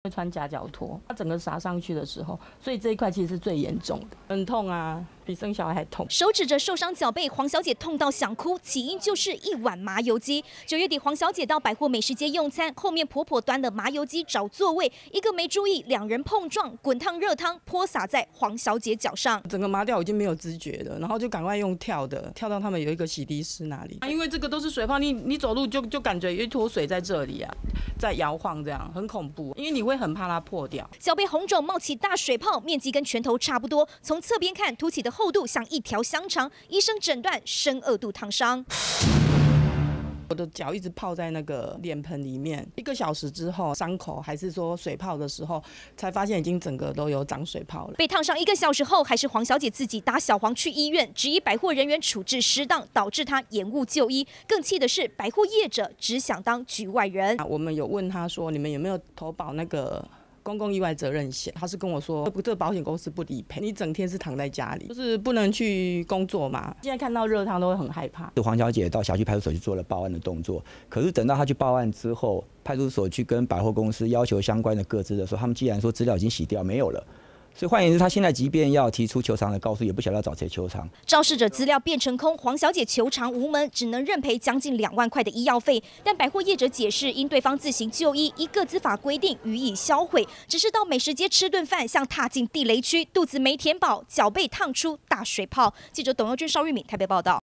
穿夹脚拖，它整个撒上去的时候，所以这一块其实是最严重的，很痛啊，比生小孩还痛。 手指着受伤脚背，黄小姐痛到想哭，起因就是一碗麻油鸡。9月底，黄小姐到百货美食街用餐，后面婆婆端的麻油鸡找座位，一个没注意，两人碰撞，滚烫热汤泼洒在黄小姐脚上， 整个麻掉，已经没有知觉了，然后就赶快用跳的，跳到他们有一个洗涤室那里，因为这个都是水泡，你走路就感觉有一坨水在这里啊，在摇晃，这样很恐怖，因为你会很怕它破掉。 脚背红肿，冒起大水泡，面积跟拳头差不多，从侧边看，凸起的厚度像一条香肠。医生诊断深2度烫伤。 我的脚一直泡在那个脸盆里面，1个小时之后，伤口还是说水泡的时候，才发现已经整个都有长水泡了。 被烫伤1个小时后，还是黄小姐自己打小黄去医院，质疑百货人员处置失当，导致她延误就医。更气的是，百货业者只想当局外人。 我们有问他说，你们有没有投保那个公共意外责任险？他是跟我说，这保险公司不理赔，你整天是躺在家里，就是不能去工作嘛。现在看到热汤都会很害怕。 黄小姐到辖区派出所去做了报案的动作，可是等到她去报案之后，派出所去跟百货公司要求相关的个资的时候，他们既然说资料已经洗掉没有了。所以换言之，他现在即便要提出求偿的告诉，也不晓得要找谁求偿。 肇事者资料变成空，黄小姐求偿无门，只能认赔将近2万块的医药费。但百货业者解释，因对方自行就医，依个资法规定予以销毁，只是到美食街吃顿饭，像踏进地雷区，肚子没填饱，脚被烫出大水泡。记者董佑君、邵玉敏台北报道。